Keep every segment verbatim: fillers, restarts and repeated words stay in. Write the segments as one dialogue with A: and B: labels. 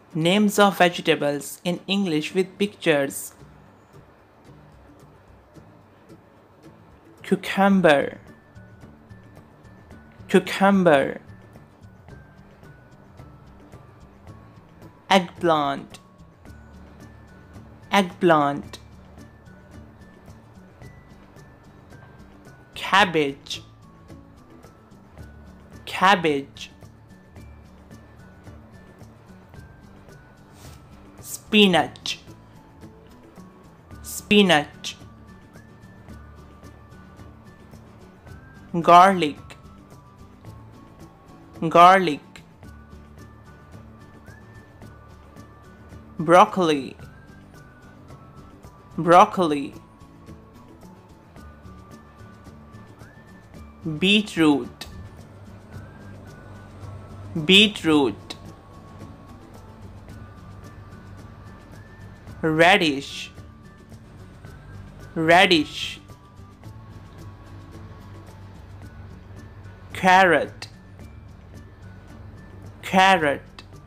A: Names of vegetables in English with pictures. Cucumber, cucumber. Eggplant, eggplant. Cabbage, cabbage. Spinach, spinach. Garlic, garlic. Broccoli, broccoli. Beetroot, beetroot. Radish, radish. Carrot, carrot.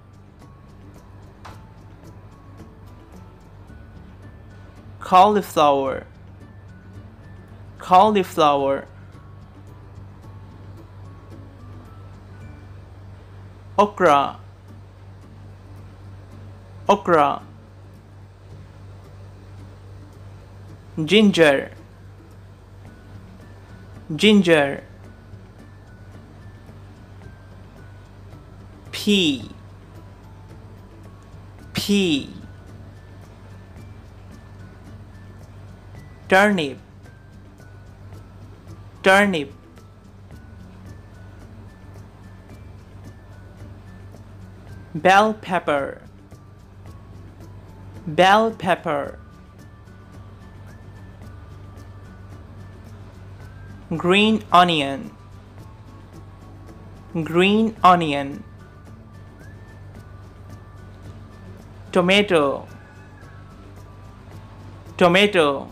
A: Cauliflower, cauliflower. Okra, okra. Ginger, ginger. Pea, pea. Turnip, turnip. Bell pepper, bell pepper. Green onion, green onion. Tomato, tomato.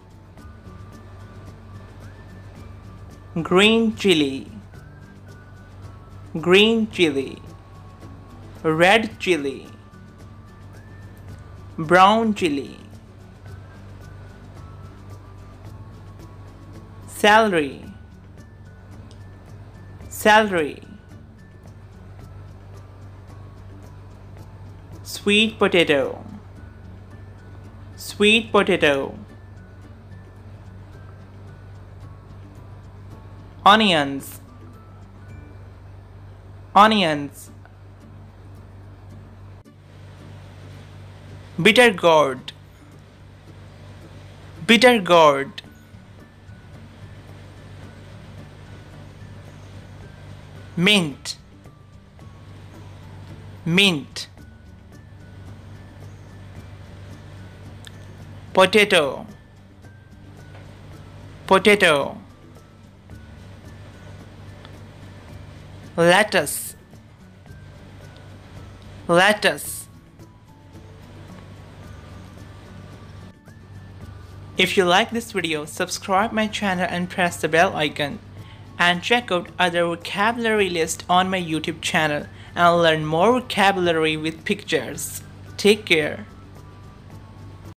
A: Green chili, green chili. Red chili, brown chili. Celery, celery. Sweet potato, sweet potato. Onions, onions. Bitter gourd, bitter gourd. Mint, mint. Potato, potato. Lettuce, lettuce. If you like this video, subscribe my channel and press the bell icon. And check out other vocabulary list on my YouTube channel and learn more vocabulary with pictures. Take care.